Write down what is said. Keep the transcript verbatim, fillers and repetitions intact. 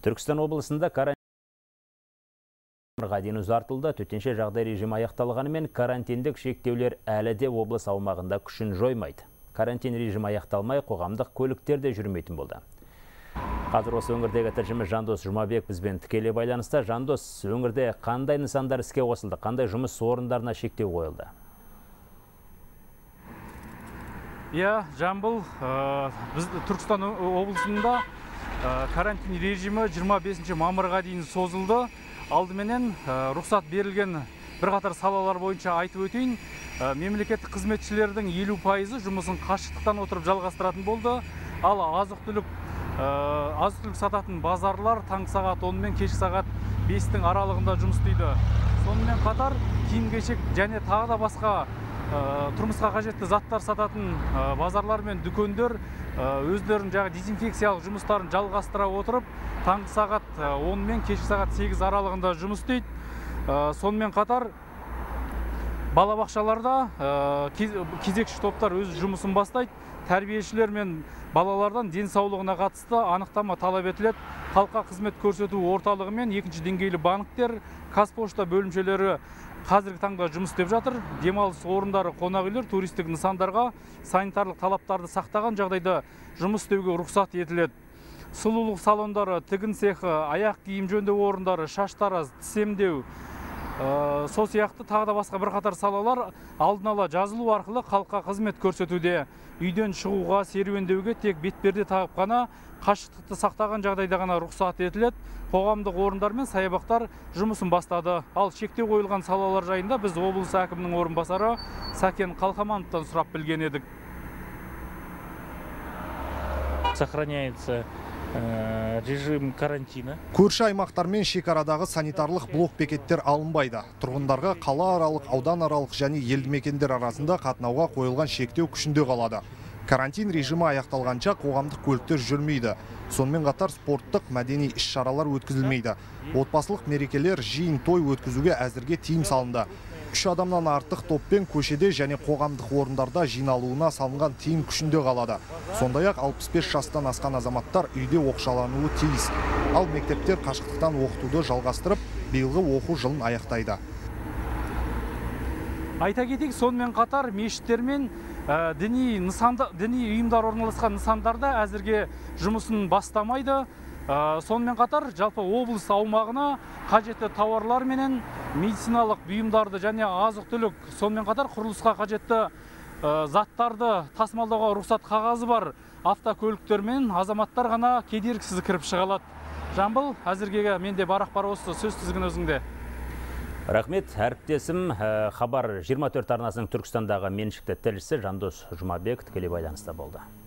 Түркістан облысында карантинға дейін ұзартылды. Төтенше жағдай режимі аяқталғанымен карантиндік шектеулер әлі де облыс аумағында күшін жоймайды. Карантин режимі аяқталмай, қоғамдық көліктер де жүрмейтін болды. Қазір осы өңірдегі тілшіміз Жандос Жұмабек бізбен тікелей байланыста. Жандос, өңірде қандай нысандар іске қосылды, қандай жұмыс орындарына шектеу қойылды? Иә, Жамбыл, біз Түркістан облысында карантин режимі жиырма бесінші мамырға дейін созылды. Алдыменен рұқсат берілген бірқатар салалар бойынша айтып өтейін. Мемлекеттік қызметшілердің елу пайызы жұмысын қашықтықтан отырып жалғастыратын болды. Ал азық-түлік азық-түлік сататын базарлар таңғы сағат он мен кешкі сағат бестің аралығында жұмыс істейді. Сонымен қатар киім-кешек және тағы да басқа тұрмысқа қажетті заттар сататын базарлар мен дүкендер өздерінің жаңа дезинфекциялық жұмыстарын жалғастыра отырып, таңғы сағат он мен кешкі сағат сегіз аралығында жұмыс істейді. Сонымен қатар балабақшаларда кезекші топтар өз жұмысын бастайды. Тәрбиешілер мен балалардан денсаулығына қатысты анықтама талап етіледі. Халыққа қызмет көрсету орталығы мен екінші деңгейлі банктер, Қазпошта бөлімшелері қазіргі таңда жұмыс істеп жатыр. Демалыс орындары, қонақ үйлер, туристік нысандарға санитарлық талаптарды сақтаған жағдайда жұмыс істеуге рұқсат етіледі. Сұлулық салондары, тігін цехы, аяқ киім жөндеу орындары, шаштараз, тіс емдеу, сол сияқты тағы да басқа бірқатар салалар алдын ала жазылу арқылы халыққа қызмет көрсетуде. Үйден шығуға, серуендеуге тек бетперде тағып қана, қашықтықты сақтаған жағдайда ғана рұқсат етіледі. Қоғамдық орындар мен саябақтар жұмысын бастады. Ал шектеу қойылған салалар жайында біз облыс әкімінің орынбасары Сәкен Қалқамановтан сұрап білген едік. Сохраняется режим карантина. Көрші аймақтармен шекарадағы санитарлық блок бекеттер алынбайды. Тұрғындарға қала аралық, аудан аралық және елді мекендер арасында қатынауға қойылған шектеу күшінде қалады. Карантин режимі аяқталғанша қоғамдық көліктер жүрмейді. Сонымен қатар спорттық, мәдени іс-шаралар өткізілмейді. Отбасылық мерекелер, жиын, той өткізуге әзірге тыйым салынды. Үш адамнан артық топпен көшеде және қоғамдық орындарда жиналуына салынған тыйым күшінде қалады. Сондай-ақ алпыс бес жастан асқан азаматтар үйде оқшалануы тиіс. Ал мектептер қашықтықтан оқытуды жалғастырып, биылғы оқу жылын аяқтайды. Айта кетейік, сонымен қатар мешіттер мен діни ұйымдар орналасқан нысандарда әзірге жұмысын бастамайды. Сонымен қатар жалпы облыс аумағына қажетті тауарлар менен медициналық бұйымдарды және азық-түлік, сонымен қатар құрылысқа қажетті заттарды тасымалдауға рұқсат қағазы бар автокөліктер мен азаматтар ғана кедергісіз кіріп шыға алады. Жамбыл, әзірге менде бар ақпар осы, сөз тізгін өзіңде. Рахмет, әріптесім. Хабар жиырма төрт арнасының Түркістандағы меншікті тілшісі Жандос Жұмабек тікелей байланыста болды.